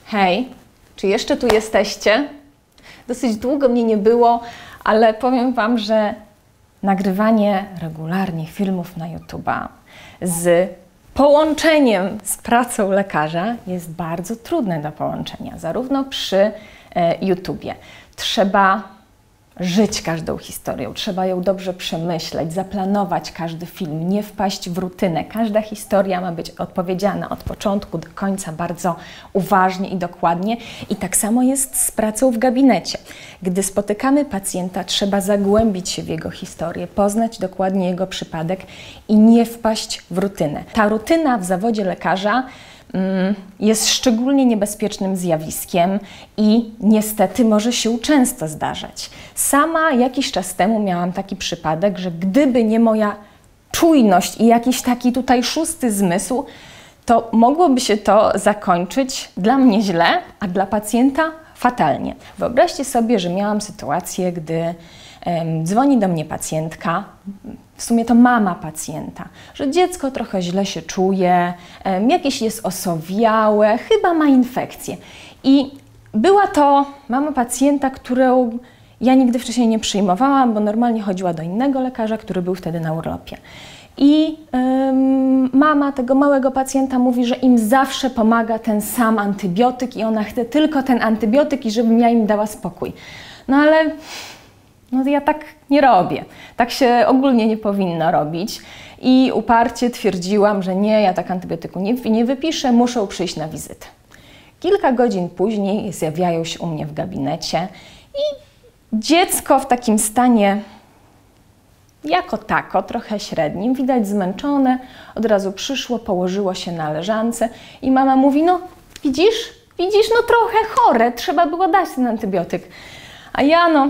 Hej, czy jeszcze tu jesteście? Dosyć długo mnie nie było, ale powiem Wam, że nagrywanie regularnie filmów na YouTube'a z połączeniem z pracą lekarza jest bardzo trudne do połączenia, zarówno przy YouTubie. Trzeba żyć każdą historią, trzeba ją dobrze przemyśleć, zaplanować każdy film, nie wpaść w rutynę. Każda historia ma być odpowiedziana od początku do końca bardzo uważnie i dokładnie. I tak samo jest z pracą w gabinecie. Gdy spotykamy pacjenta, trzeba zagłębić się w jego historię, poznać dokładnie jego przypadek i nie wpaść w rutynę. Ta rutyna w zawodzie lekarza jest szczególnie niebezpiecznym zjawiskiem i niestety może się często zdarzać. Sama jakiś czas temu miałam taki przypadek, że gdyby nie moja czujność i jakiś taki tutaj szósty zmysł, to mogłoby się to zakończyć dla mnie źle, a dla pacjenta fatalnie. Wyobraźcie sobie, że miałam sytuację, gdy dzwoni do mnie pacjentka, w sumie to mama pacjenta, że dziecko trochę źle się czuje, jakieś jest osowiałe, chyba ma infekcję. I była to mama pacjenta, którą ja nigdy wcześniej nie przyjmowałam, bo normalnie chodziła do innego lekarza, który był wtedy na urlopie. I mama tego małego pacjenta mówi, że im zawsze pomaga ten sam antybiotyk i ona chce tylko ten antybiotyk i żebym ja im dała spokój. No ale ja tak nie robię. Tak się ogólnie nie powinno robić. I uparcie twierdziłam, że nie, ja tak antybiotyku nie wypiszę, muszę przyjść na wizytę. Kilka godzin później zjawiają się u mnie w gabinecie i dziecko w takim stanie jako tako, trochę średnim, widać zmęczone, od razu przyszło, położyło się na leżance i mama mówi, no widzisz, no trochę chore, trzeba było dać ten antybiotyk. A ja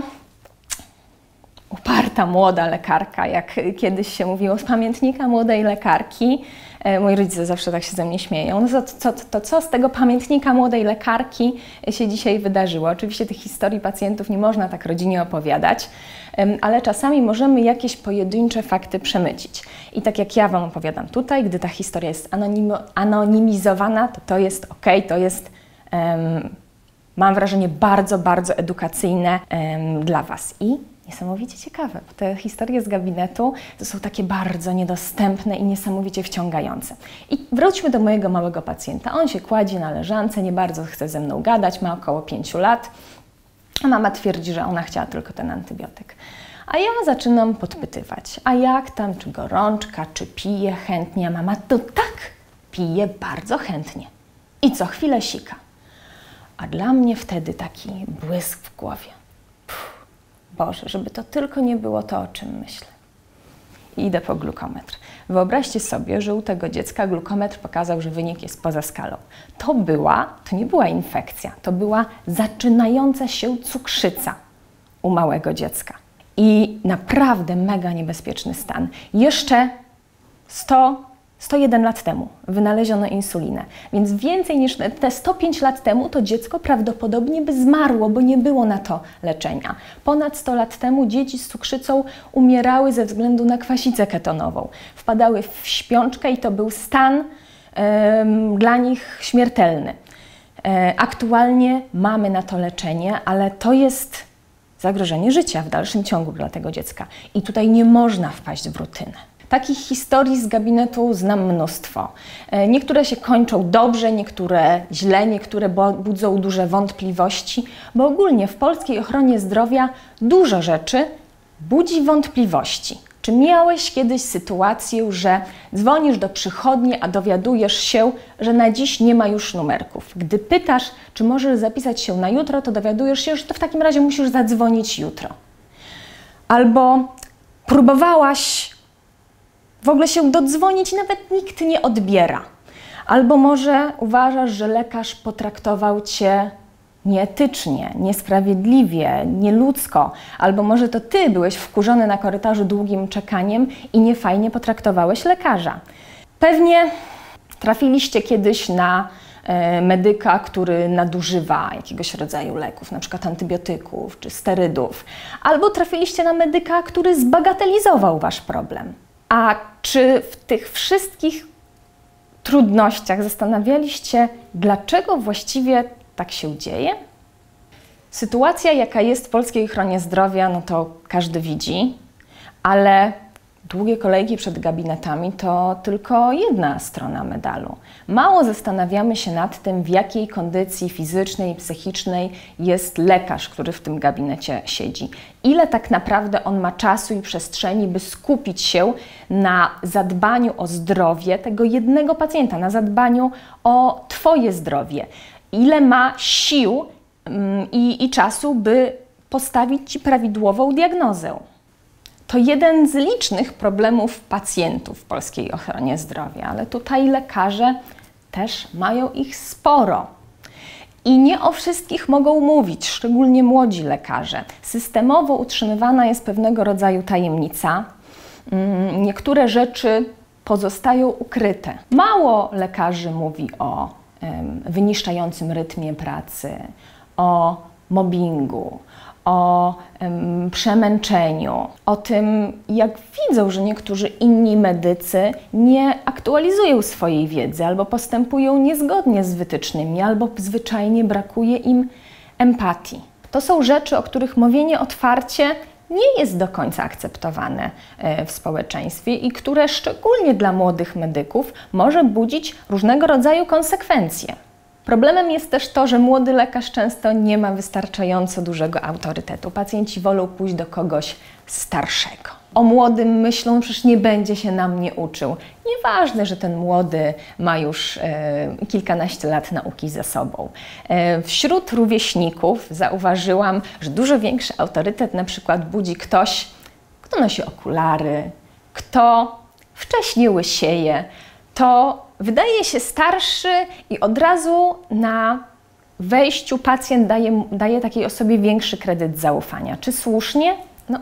uparta młoda lekarka, jak kiedyś się mówiło z pamiętnika młodej lekarki. Moi rodzice zawsze tak się ze mnie śmieją. No co z tego pamiętnika młodej lekarki się dzisiaj wydarzyło? Oczywiście tych historii pacjentów nie można tak rodzinie opowiadać, ale czasami możemy jakieś pojedyncze fakty przemycić. I tak jak ja Wam opowiadam tutaj, gdy ta historia jest anonimizowana, to jest ok, to jest mam wrażenie bardzo, bardzo edukacyjne dla Was. I niesamowicie ciekawe, bo te historie z gabinetu to są takie bardzo niedostępne i niesamowicie wciągające. I wróćmy do mojego małego pacjenta. On się kładzie na leżance, nie bardzo chce ze mną gadać, ma około 5 lat, a mama twierdzi, że ona chciała tylko ten antybiotyk. A ja zaczynam podpytywać, a jak tam, czy gorączka, czy pije chętnie, a mama to tak, pije bardzo chętnie i co chwilę sika. A dla mnie wtedy taki błysk w głowie. Boże, żeby to tylko nie było to, o czym myślę. I idę po glukometr. Wyobraźcie sobie, że u tego dziecka glukometr pokazał, że wynik jest poza skalą. To nie była infekcja, to była zaczynająca się cukrzyca u małego dziecka. I naprawdę mega niebezpieczny stan. Jeszcze 101 lat temu wynaleziono insulinę, więc więcej niż te 105 lat temu to dziecko prawdopodobnie by zmarło, bo nie było na to leczenia. Ponad 100 lat temu dzieci z cukrzycą umierały ze względu na kwasicę ketonową. Wpadały w śpiączkę i to był stan dla nich śmiertelny. Aktualnie mamy na to leczenie, ale to jest zagrożenie życia w dalszym ciągu dla tego dziecka i tutaj nie można wpaść w rutynę. Takich historii z gabinetu znam mnóstwo. Niektóre się kończą dobrze, niektóre źle, niektóre budzą duże wątpliwości, bo ogólnie w polskiej ochronie zdrowia dużo rzeczy budzi wątpliwości. Czy miałeś kiedyś sytuację, że dzwonisz do przychodni, a dowiadujesz się, że na dziś nie ma już numerków? Gdy pytasz, czy możesz zapisać się na jutro, to dowiadujesz się, że to w takim razie musisz zadzwonić jutro. Albo próbowałaś w ogóle się dodzwonić, nawet nikt nie odbiera. Albo może uważasz, że lekarz potraktował Cię nieetycznie, niesprawiedliwie, nieludzko. Albo może to Ty byłeś wkurzony na korytarzu długim czekaniem i niefajnie potraktowałeś lekarza. Pewnie trafiliście kiedyś na medyka, który nadużywa jakiegoś rodzaju leków, na przykład antybiotyków czy sterydów. Albo trafiliście na medyka, który zbagatelizował Wasz problem. A czy w tych wszystkich trudnościach zastanawialiście, dlaczego właściwie tak się dzieje? Sytuacja, jaka jest w polskiej ochronie zdrowia, no to każdy widzi, ale długie kolejki przed gabinetami to tylko jedna strona medalu. Mało zastanawiamy się nad tym, w jakiej kondycji fizycznej i psychicznej jest lekarz, który w tym gabinecie siedzi. Ile tak naprawdę on ma czasu i przestrzeni, by skupić się na zadbaniu o zdrowie tego jednego pacjenta, na zadbaniu o Twoje zdrowie. Ile ma sił i czasu, by postawić Ci prawidłową diagnozę. To jeden z licznych problemów pacjentów w polskiej ochronie zdrowia, ale tutaj lekarze też mają ich sporo. I nie o wszystkich mogą mówić, szczególnie młodzi lekarze. Systemowo utrzymywana jest pewnego rodzaju tajemnica. Niektóre rzeczy pozostają ukryte. Mało lekarzy mówi o wyniszczającym rytmie pracy, o mobbingu, o przemęczeniu, o tym, jak widzą, że niektórzy inni medycy nie aktualizują swojej wiedzy albo postępują niezgodnie z wytycznymi, albo zwyczajnie brakuje im empatii. To są rzeczy, o których mówienie otwarcie nie jest do końca akceptowane w społeczeństwie i które szczególnie dla młodych medyków może budzić różnego rodzaju konsekwencje. Problemem jest też to, że młody lekarz często nie ma wystarczająco dużego autorytetu. Pacjenci wolą pójść do kogoś starszego. O młodym myślą, przecież nie będzie się na mnie uczył. Nieważne, że ten młody ma już kilkanaście lat nauki za sobą. Wśród rówieśników zauważyłam, że dużo większy autorytet na przykład budzi ktoś, kto nosi okulary, kto wcześniej łysieje, to wydaje się starszy i od razu na wejściu pacjent daje takiej osobie większy kredyt zaufania. Czy słusznie? No,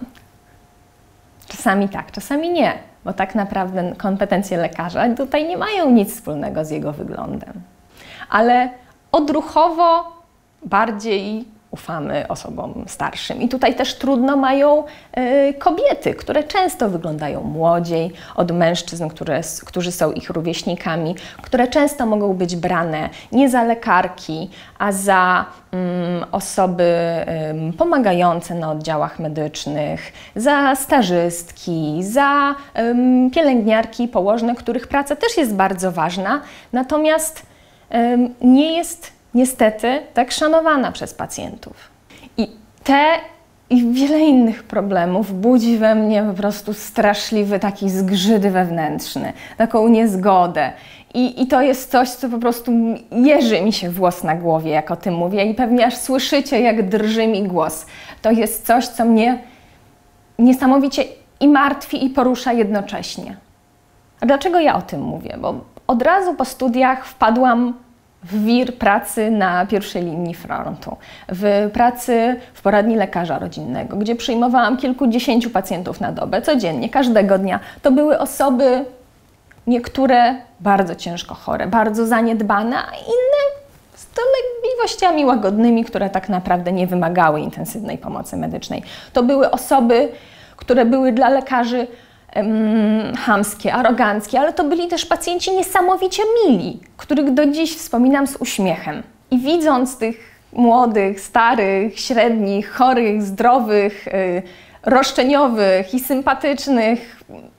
czasami tak, czasami nie, bo tak naprawdę kompetencje lekarza tutaj nie mają nic wspólnego z jego wyglądem. Ale odruchowo bardziej ufamy osobom starszym. I tutaj też trudno mają kobiety, które często wyglądają młodziej od mężczyzn, którzy są ich rówieśnikami, które często mogą być brane nie za lekarki, a za osoby pomagające na oddziałach medycznych, za stażystki, za pielęgniarki i położne, których praca też jest bardzo ważna, natomiast nie jest niestety tak szanowana przez pacjentów. I te i wiele innych problemów budzi we mnie po prostu straszliwy taki zgrzyt wewnętrzny, taką niezgodę. I to jest coś, co po prostu jeży mi się włos na głowie, jak o tym mówię i pewnie aż słyszycie, jak drży mi głos. To jest coś, co mnie niesamowicie i martwi, i porusza jednocześnie. A dlaczego ja o tym mówię? Bo od razu po studiach wpadłam w wir pracy na pierwszej linii frontu, w pracy w poradni lekarza rodzinnego, gdzie przyjmowałam kilkudziesięciu pacjentów na dobę, codziennie, każdego dnia. To były osoby, niektóre bardzo ciężko chore, bardzo zaniedbane, a inne z dolegliwościami łagodnymi, które tak naprawdę nie wymagały intensywnej pomocy medycznej. To były osoby, które były dla lekarzy chamskie, aroganckie, ale to byli też pacjenci niesamowicie mili, których do dziś wspominam z uśmiechem. I widząc tych młodych, starych, średnich, chorych, zdrowych, roszczeniowych i sympatycznych,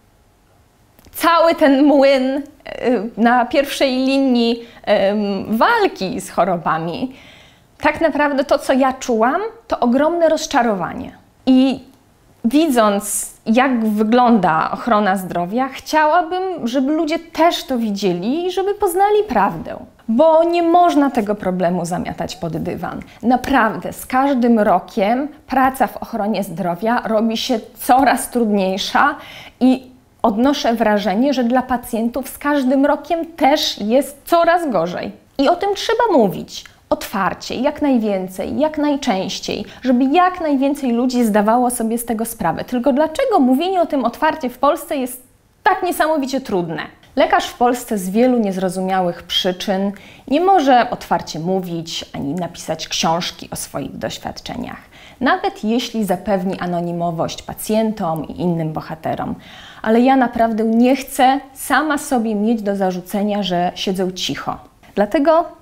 cały ten młyn na pierwszej linii walki z chorobami, tak naprawdę to, co ja czułam, to ogromne rozczarowanie. I widząc, jak wygląda ochrona zdrowia, chciałabym, żeby ludzie też to widzieli i żeby poznali prawdę. Bo nie można tego problemu zamiatać pod dywan. Naprawdę, z każdym rokiem praca w ochronie zdrowia robi się coraz trudniejsza i odnoszę wrażenie, że dla pacjentów z każdym rokiem też jest coraz gorzej. I o tym trzeba mówić. Otwarcie, jak najwięcej, jak najczęściej, żeby jak najwięcej ludzi zdawało sobie z tego sprawę. Tylko dlaczego mówienie o tym otwarcie w Polsce jest tak niesamowicie trudne? Lekarz w Polsce z wielu niezrozumiałych przyczyn nie może otwarcie mówić ani napisać książki o swoich doświadczeniach, nawet jeśli zapewni anonimowość pacjentom i innym bohaterom. Ale ja naprawdę nie chcę sama sobie mieć do zarzucenia, że siedzę cicho. Dlatego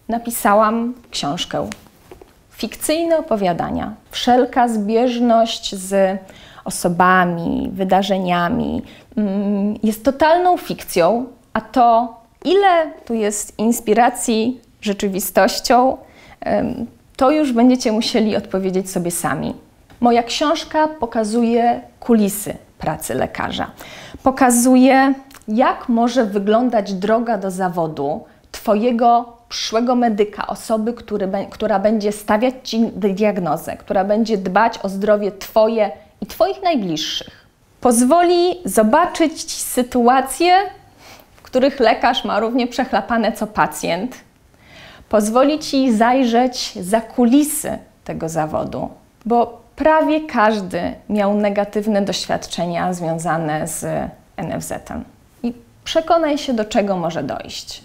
napisałam książkę. Fikcyjne opowiadania. Wszelka zbieżność z osobami, wydarzeniami jest totalną fikcją, a to, ile tu jest inspiracji rzeczywistością, to już będziecie musieli odpowiedzieć sobie sami. Moja książka pokazuje kulisy pracy lekarza. Pokazuje, jak może wyglądać droga do zawodu Twojego przyszłego medyka, osoby, która będzie stawiać Ci diagnozę, która będzie dbać o zdrowie Twoje i Twoich najbliższych. Pozwoli zobaczyć Ci sytuacje, w których lekarz ma równie przechlapane co pacjent. Pozwoli Ci zajrzeć za kulisy tego zawodu, bo prawie każdy miał negatywne doświadczenia związane z NFZ-em. I przekonaj się, do czego może dojść.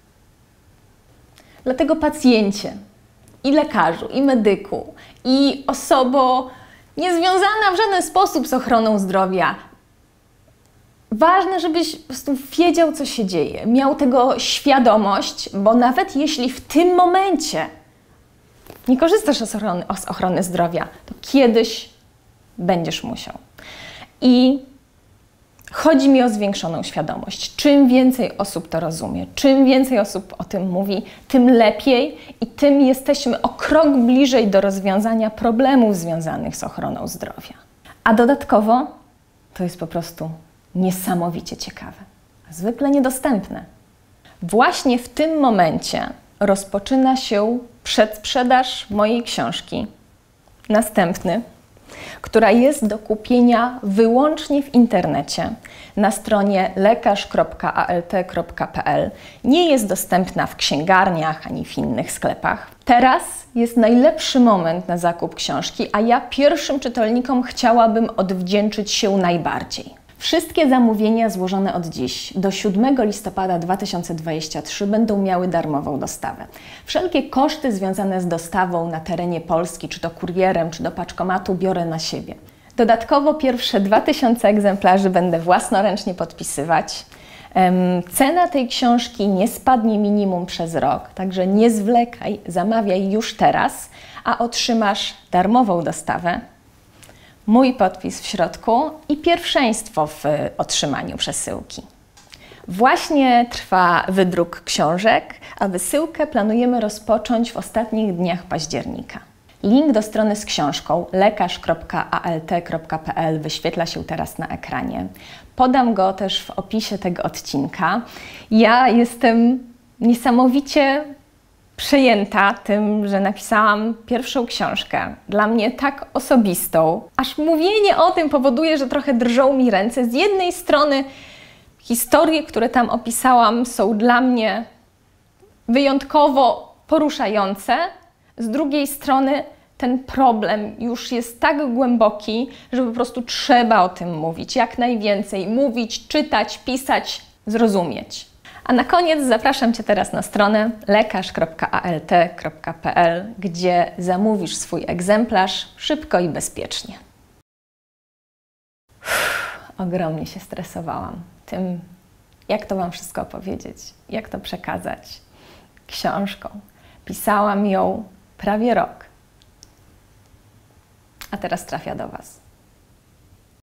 Dlatego pacjencie, i lekarzu, i medyku, i osobo niezwiązana w żaden sposób z ochroną zdrowia, ważne, żebyś po prostu wiedział, co się dzieje, miał tego świadomość, bo nawet jeśli w tym momencie nie korzystasz z ochrony zdrowia, to kiedyś będziesz musiał. I chodzi mi o zwiększoną świadomość. Czym więcej osób to rozumie, czym więcej osób o tym mówi, tym lepiej i tym jesteśmy o krok bliżej do rozwiązania problemów związanych z ochroną zdrowia. A dodatkowo to jest po prostu niesamowicie ciekawe, a zwykle niedostępne. Właśnie w tym momencie rozpoczyna się przedsprzedaż mojej książki, następny, która jest do kupienia wyłącznie w internecie na stronie lekarz.alt.pl. Nie jest dostępna w księgarniach ani w innych sklepach. Teraz jest najlepszy moment na zakup książki, a ja pierwszym czytelnikom chciałabym odwdzięczyć się najbardziej. Wszystkie zamówienia złożone od dziś do 7 listopada 2023 będą miały darmową dostawę. Wszelkie koszty związane z dostawą na terenie Polski, czy to kurierem, czy do paczkomatu, biorę na siebie. Dodatkowo pierwsze 2000 egzemplarzy będę własnoręcznie podpisywać. Cena tej książki nie spadnie minimum przez rok, także nie zwlekaj, zamawiaj już teraz, a otrzymasz darmową dostawę, mój podpis w środku i pierwszeństwo w otrzymaniu przesyłki. Właśnie trwa wydruk książek, a wysyłkę planujemy rozpocząć w ostatnich dniach października. Link do strony z książką lekarz.alt.pl wyświetla się teraz na ekranie. Podam go też w opisie tego odcinka. Ja jestem niesamowicie przejęta tym, że napisałam pierwszą książkę, dla mnie tak osobistą, aż mówienie o tym powoduje, że trochę drżą mi ręce. Z jednej strony historie, które tam opisałam, są dla mnie wyjątkowo poruszające, z drugiej strony ten problem już jest tak głęboki, że po prostu trzeba o tym mówić, jak najwięcej, mówić, czytać, pisać, zrozumieć. A na koniec zapraszam Cię teraz na stronę lekarz.alt.pl, gdzie zamówisz swój egzemplarz szybko i bezpiecznie. Ogromnie się stresowałam tym, jak to Wam wszystko opowiedzieć, jak to przekazać książką. Pisałam ją prawie rok, a teraz trafia do Was.